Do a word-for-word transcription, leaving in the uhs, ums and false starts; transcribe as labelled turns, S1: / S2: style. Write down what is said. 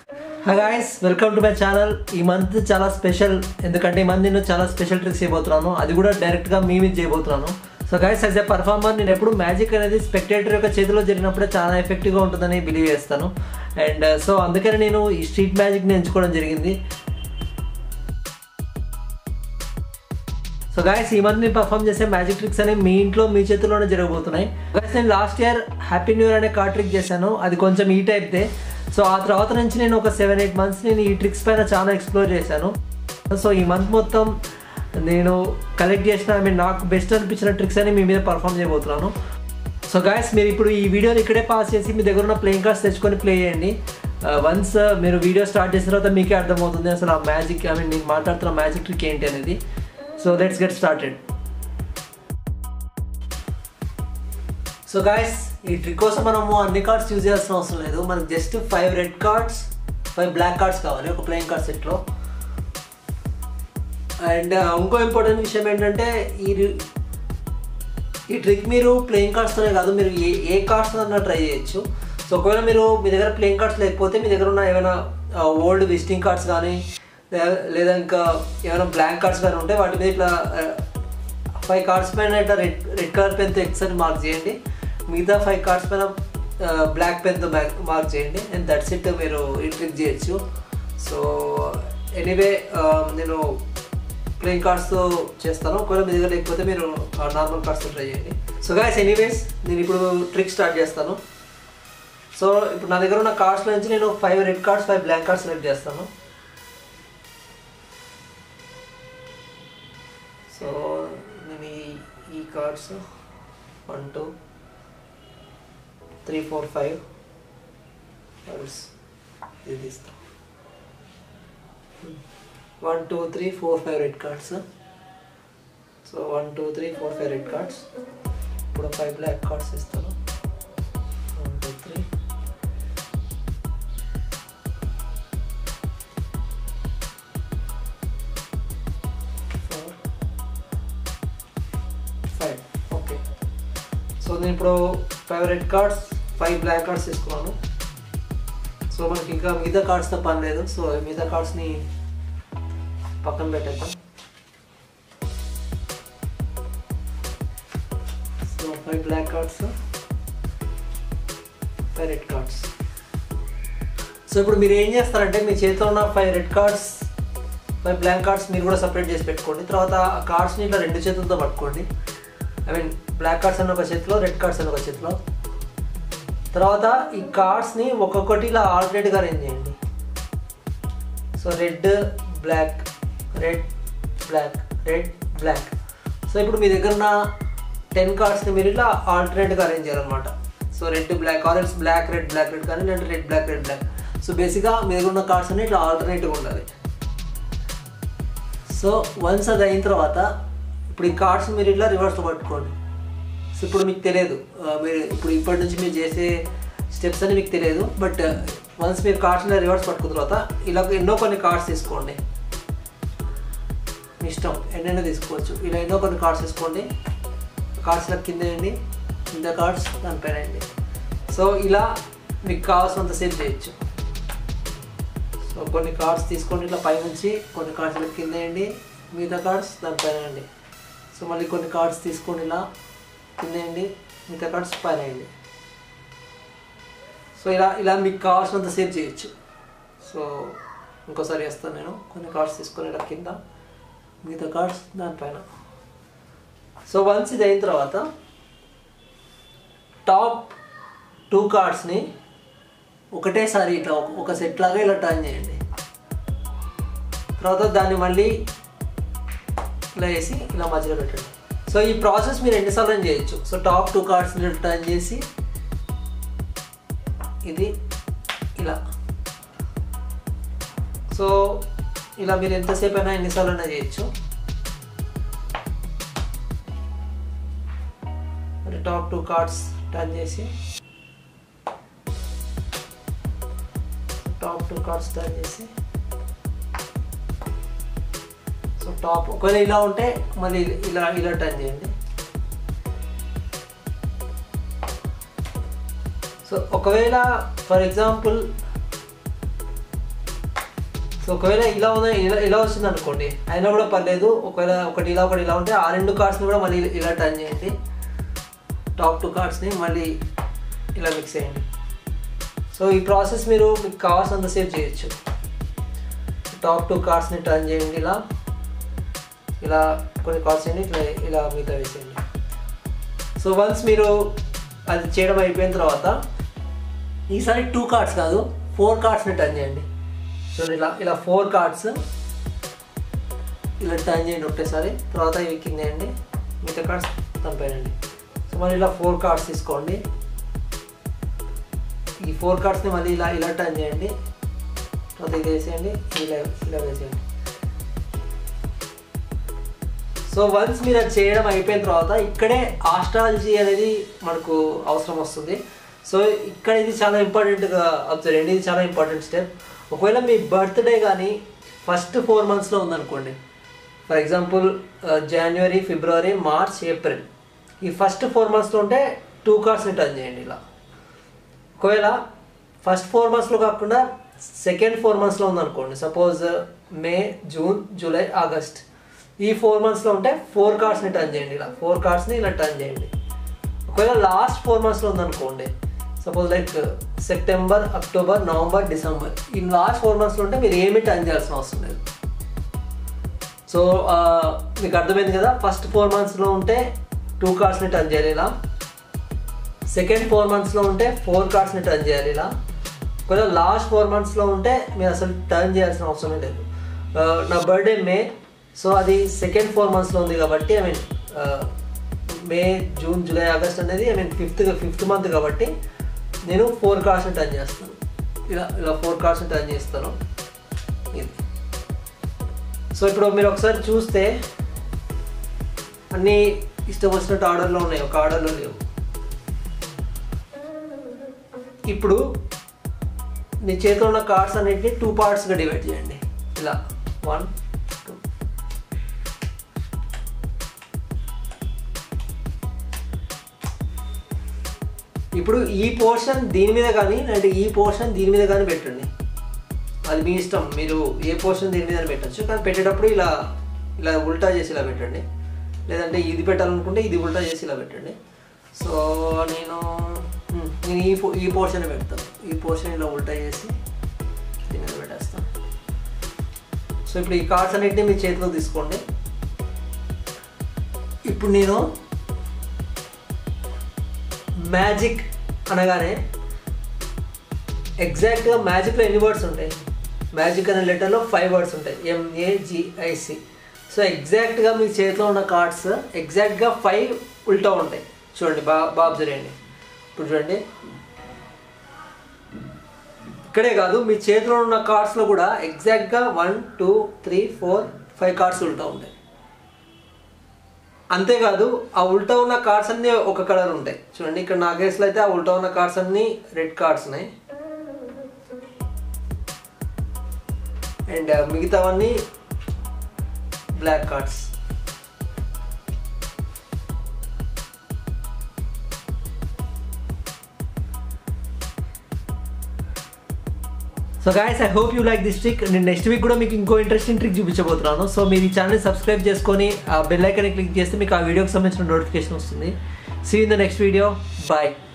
S1: Hi guys, welcome to my channel. ఈ month చాలా special ఎందుకంటే ఈ మంత్ నేను చాలా స్పెషల్ ట్రిక్స్ చేయబోతున్నాను. అది కూడా డైరెక్ట్ గా మీ మీద చేయబోతున్నాను. So guys, as a performer నేను ఎప్పుడు మ్యాజిక్ అనేది స్పెక్టేటర్ యొక్క చేతిలో జరిగినప్పుడే చాలా ఎఫెక్టివ్ గా ఉంటుందని బిలీవ్ చేస్తాను. అండ్ సో అందుకని నేను ఈ స్ట్రీట్ మ్యాజిక్ ని ఎంచుకోవడం జరిగింది. సో గైస్, ఈ మంత్ నేను పర్ఫామ్ చేసే మ్యాజిక్ ట్రిక్స్ అనేవి మీ ఇంట్లో మీ చేతిలోనే జరగబోతున్నాయి. గైస్, నేను last year happy new year అనే కార్డ్ ట్రిక్ చేశాను. అది కొంచెం ఈ టైప్దే. సో ఆ తర్వాత నుంచి నేను ఒక సెవెన్ ఎయిట్ మంత్స్ నేను ఈ ట్రిక్స్ పైన చాలా ఎక్స్ప్లోర్ చేశాను. సో ఈ మంత్ మొత్తం నేను కలెక్ట్ చేసిన ఐ మీన్ నాకు బెస్ట్ అనిపించిన ట్రిక్స్ అని మీ మీద పర్ఫామ్ చేయబోతున్నాను. సో గైస్, మీరు ఇప్పుడు ఈ వీడియోని ఇక్కడే పాస్ చేసి మీ దగ్గర ఉన్న ప్లేయింగ్ కార్డ్స్ తెచ్చుకొని ప్లే చేయండి. వన్స్ మీరు వీడియో స్టార్ట్ చేసిన తర్వాత మీకే అర్థమవుతుంది అసలు ఆ మ్యాజిక్ ఐ మీన్ నేను మాట్లాడుతున్న మ్యాజిక్ ట్రిక్ ఏంటి అనేది. So let's get started. So guys, ఈ ట్రిక్ కోసం మనము అన్ని కార్డ్స్ యూజ్ చేయాల్సిన అవసరం లేదు. మనకు just five red cards five black cards కావాలి ఒక ప్లేయింగ్ కార్డ్ సెట్లో. అండ్ ఇంకో ఇంపార్టెంట్ విషయం ఏంటంటే ఈ ఈ ట్రిక్ మీరు ప్లేయింగ్ కార్డ్స్తోనే కాదు, మీరు ఏ ఏ కార్డ్స్తో అన్నా ట్రై చేయొచ్చు. సో ఒకవేళ మీరు మీ దగ్గర ప్లేయింగ్ కార్డ్స్ లేకపోతే మీ దగ్గర ఉన్న ఏమైనా ఓల్డ్ విజిటింగ్ కార్డ్స్ కానీ లేదా ఇంకా ఏమైనా బ్లాంక్ కార్డ్స్ కానీ ఉంటే వాటి మీద ఇట్లా ఫైవ్ కార్డ్స్ పైన ఇట్లా రెడ్ రెడ్ కలర్ పెన్తో ఎక్స్ అని మార్క్ చేయండి. మిగతా ఫైవ్ కార్డ్స్ పైన బ్లాక్ పెన్తో మార్క్ చేయండి. అండ్ దట్స్ ఇట్, మీరు ఈ ట్రిక్ చేయొచ్చు. సో ఎనీవే నేను ప్లేయింగ్ కార్డ్స్తో చేస్తాను. ఒకవేళ మీ దగ్గర లేకపోతే మీరు నార్మల్ కార్డ్స్తో ట్రై చేయండి. సో గైస్, ఎనీవేస్ నేను ఇప్పుడు ట్రిక్ స్టార్ట్ చేస్తాను. సో ఇప్పుడు నా దగ్గర ఉన్న కార్డ్స్లో నుంచి నేను five red cards five black cards select చేస్తాను. సో నేను ఈ ఈ cards one two three four five cards ఇది తీస్తాను. One two three four five red cards. So one two three four five red cards. ఇప్పుడు ఫైవ్ బ్లాక్ కార్డ్స్ ఇస్తాను. One two three four five. Okay, so నేను ఇప్పుడు five red cards five black cards తీసుకున్నాను. So మనకి ఇంకా మిగతా కార్డ్స్తో పని లేదు. సో మిగతా కార్డ్స్ని పక్కన పెట్టేద్దాం. So five black cards five red cards. So ఇప్పుడు మీరు ఏం చేస్తారంటే మీ చేతిలో ఉన్న five red cards five blank cards మీరు కూడా సపరేట్ చేసి పెట్టుకోండి. తర్వాత ఆ కార్డ్స్ని ఇట్లా రెండు చేతులతో పట్టుకోండి. ఐ మీన్ బ్లాక్ కార్డ్స్ అని ఒక చేతిలో, రెడ్ కార్డ్స్ అని ఒక చేతిలో. తర్వాత ఈ కార్డ్స్ని ఒక్కొక్కటి ఇలా ఆల్టర్నేట్గా అరేంజ్ చేయండి. So red black red black red black. So ఇప్పుడు మీ దగ్గర ఉన్న టెన్ కార్డ్స్ని మీరు ఇలా ఆల్టర్నేట్గా అరేంజ్ చేయాలన్నమాట. So red black orange black red black red కానీ లేదంటే red black red black. So బేసిక్గా మీ దగ్గర ఉన్న కార్డ్స్ అన్ని ఇట్లా ఆల్టర్నేట్గా ఉండాలి. సో వన్స్ అది అయిన తర్వాత ఇప్పుడు ఈ కార్డ్స్ మీరు ఇట్లా రివర్స్లో పట్టుకోండి. సో ఇప్పుడు మీకు తెలియదు, మీరు ఇప్పుడు ఇప్పటి నుంచి మీరు చేసే స్టెప్స్ అని మీకు తెలియదు. బట్ వన్స్ మీరు కార్డ్స్ని రివర్స్ పట్టుకున్న తర్వాత ఇలా ఎన్నో కొన్ని కార్డ్స్ తీసుకోండి. మీ ఇష్టం ఎన్నైనా తీసుకోవచ్చు. ఇలా ఎన్నో కొన్ని కార్డ్స్ తీసుకోండి. కార్డ్స్ ఇలా కింద వేయండి, కింద కార్డ్స్ దానిపైన వేయండి. సో ఇలా మీకు కావాల్సినంత సేవ్ చేయొచ్చు. సో కొన్ని కార్డ్స్ తీసుకోండి ఇట్లా పై నుంచి, కొన్ని కార్డ్స్ ఇలా కింద వేయండి, మిగతా కార్డ్స్ దానిపైన వేయండి. సో మళ్ళీ కొన్ని కార్డ్స్ తీసుకోండి ఇలా కింద వేయండి, మిగతా కార్డ్స్ పైన వేయండి. సో ఇలా ఇలా మీకు కావాల్సినంత సేవ్ చేయొచ్చు. సో ఇంకోసారి వేస్తాను నేను. కొన్ని కార్డ్స్ తీసుకొని ఇలా కింద, మిగతా కార్డ్స్ దానిపైన. సో వన్స్ ఇది అయిన తర్వాత టాప్ టూ కార్డ్స్ని ఒకటేసారి ఇట్లా ఒక సెట్ లాగా ఇలా టర్న్ చేయండి. తర్వాత దాన్ని మళ్ళీ ఇలా వేసి ఇలా మధ్యలో పెట్టండి. సో ఈ ప్రాసెస్ మీరు ఎన్నిసార్లు చేయొచ్చు. సో టాప్ టూ కార్డ్స్ని టర్న్ చేసి ఇది ఇలా. సో ఇలా మీరు ఎంతసేపు అయినా ఎన్నిసార్లు అయినా చేయొచ్చు. మరి టాప్ టూ కార్డ్స్ టర్న్ చేసి టాప్ టూ కార్డ్స్ టర్న్ చేసి సో టాప్ ఒకవేళ ఇలా ఉంటే మళ్ళీ ఇలా ఇలా టర్న్ చేయండి. సో ఒకవేళ ఫర్ ఎగ్జాంపుల్ సో ఒకవేళ ఇలా ఉన్న ఇలా ఇలా వస్తుంది అనుకోండి, అయినా కూడా పర్లేదు. ఒకవేళ ఒకటి ఇలా ఒకటి ఇలా ఉంటే ఆ రెండు కార్డ్స్ని కూడా మళ్ళీ ఇలా టర్న్ చేయండి. టాప్ టూ కార్డ్స్ని మళ్ళీ ఇలా మిక్స్ చేయండి. సో ఈ ప్రాసెస్ మీరు మీకు కావాల్సినంతసేపు చేయొచ్చు. టాప్ టూ కార్డ్స్ని టర్న్ చేయండి, ఇలా ఇలా కొన్ని కార్డ్స్ చేయండి, ఇట్లా ఇలా మిగతా వేసేయండి. సో వన్స్ మీరు అది చేయడం అయిపోయిన తర్వాత ఈసారి టూ కార్డ్స్ కాదు ఫోర్ కార్డ్స్ని టర్న్ చేయండి. సో ఇలా ఇలా ఫోర్ కార్డ్స్ ఇలా టర్న్ చేయండి ఒకటేసారి. తర్వాత ఇవి కింద వేయండి, మిగతా కార్డ్స్ తంపేయండి. సో మళ్ళీ ఇలా ఫోర్ కార్డ్స్ తీసుకోండి. ఈ ఫోర్ కార్డ్స్ని మళ్ళీ ఇలా ఇలా టర్న్ చేయండి. తర్వాత ఇది వేసేయండి, ఇలా ఇలా వేసేయండి. సో వన్స్ మీరు అది చేయడం అయిపోయిన తర్వాత ఇక్కడే ఆస్ట్రాలజీ అనేది మనకు అవసరం వస్తుంది. సో ఇక్కడ ఇది చాలా ఇంపార్టెంట్గా అబ్జర్వ్ చేయండి, ఇది చాలా ఇంపార్టెంట్ స్టెప్. ఒకవేళ మీ బర్త్డే కానీ ఫస్ట్ ఫోర్ మంత్స్లో ఉందనుకోండి, ఫర్ ఎగ్జాంపుల్ జనవరి, ఫిబ్రవరి, మార్చ్, ఏప్రిల్, ఈ ఫస్ట్ ఫోర్ మంత్స్లో ఉంటే టూ కార్డ్స్ని టర్న్ చేయండి ఇలా. ఒకవేళ ఫస్ట్ ఫోర్ మంత్స్లో కాకుండా సెకండ్ ఫోర్ మంత్స్లో ఉందనుకోండి, suppose May, June, July, August, ఈ ఫోర్ మంత్స్లో ఉంటే ఫోర్ కార్డ్స్ని టర్న్ చేయండి ఇలా. ఫోర్ కార్డ్స్ని ఇలా టర్న్ చేయండి. ఒకవేళ లాస్ట్ ఫోర్ మంత్స్లో ఉందనుకోండి, suppose like September, October, November, December, ఈ లాస్ట్ ఫోర్ మంత్స్లో ఉంటే మీరు ఏమీ టర్న్ చేయాల్సిన అవసరం లేదు. సో మీకు అర్థమైంది కదా, ఫస్ట్ ఫోర్ మంత్స్లో ఉంటే టూ కార్డ్స్ని టర్న్ చేయాలి ఇలా. సెకండ్ ఫోర్ మంత్స్లో ఉంటే ఫోర్ కార్డ్స్ని టర్న్ చేయాలి ఇలా. ఒకవేళ లాస్ట్ ఫోర్ మంత్స్లో ఉంటే మీరు అసలు టర్న్ చేయాల్సిన అవసరం లేదు. నా బర్త్డే మే, సో అది సెకండ్ ఫోర్ మంత్స్లో ఉంది కాబట్టి I mean May, June, July, August అనేది I mean fifth fifth month కాబట్టి నేను ఫోర్ కార్డ్స్ని టర్న్ చేస్తాను ఇలా. ఇలా ఫోర్ కార్డ్స్ని టర్న్ చేస్తాను ఇది. సో ఇప్పుడు మీరు ఒకసారి చూస్తే అన్నీ ఇష్టం వచ్చినట్టు ఆర్డర్లో ఉన్నాయి, ఒక ఆర్డర్లో లేవు. ఇప్పుడు మీ చేతిలో ఉన్న కార్డ్స్ అన్నిటిని టూ పార్ట్స్గా డివైడ్ చేయండి ఇలా. One, two. ఇప్పుడు ఈ పోర్షన్ దీని మీద కానీ అంటే ఈ పోర్షన్ దీని మీద కానీ పెట్టండి, అది మీ ఇష్టం. మీరు ఏ పోర్షన్ దీని మీద పెట్టచ్చు, కానీ పెట్టేటప్పుడు ఇలా ఇలా ఉల్టా చేసి ఇలా పెట్టండి. లేదంటే ఇది పెట్టాలనుకుంటే ఇది ఉల్టా చేసి ఇలా పెట్టండి. సో నేను నేను ఈ ఈ పోర్షన్ పెడతాను. ఈ పోర్షన్ ఇలా ఉల్టా చేసి దీని మీద పెట్టేస్తాను. సో ఇప్పుడు ఈ కార్డ్స్ అన్నిటిని మీ చేతిలో తీసుకోండి. ఇప్పుడు నేను మ్యాజిక్ అనగానే ఎగ్జాక్ట్గా మ్యాజిక్లో ఎన్ని వర్డ్స్ ఉంటాయి? మ్యాజిక్ అనే లెటర్లో ఫైవ్ వర్డ్స్ ఉంటాయి, ఎంఏజిఐసి. సో ఎగ్జాక్ట్గా మీ చేతిలో ఉన్న కార్డ్స్ ఎగ్జాక్ట్గా ఫైవ్ ఉల్టా ఉంటాయి. చూడండి, బా బాగా అబ్జర్వ్ చేయండి. ఇప్పుడు చూడండి, ఇక్కడే కాదు మీ చేతిలో ఉన్న కార్డ్స్లో కూడా ఎగ్జాక్ట్గా one, two, three, four, five cards ఉల్టా ఉంటాయి. అంతేకాదు ఆ ఉల్టా ఉన్న కార్డ్స్ అన్నీ ఒక కలర్ ఉంటాయి. చూడండి, ఇక్కడ నా కేసులో అయితే ఆ ఉల్టా ఉన్న కార్డ్స్ అన్నీ రెడ్ కార్డ్స్ ఉన్నాయి, అండ్ మిగతావన్నీ black cards. So guys, I hope you like this trick. నేను నెక్స్ట్ వీక్ కూడా మీకు ఇంకో ఇంట్రెస్టింగ్ ట్రిక్ చూపించబోతున్నాను. సో మీరు ఈ ఛానల్ సబ్స్క్రైబ్ చేసుకొని ఆ బెల్ ఐకాన్ క్లిక్ చేస్తే మీకు ఆ వీడియోకి సంబంధించిన నోటిఫికేషన్ వస్తుంది. See in the next video. Bye.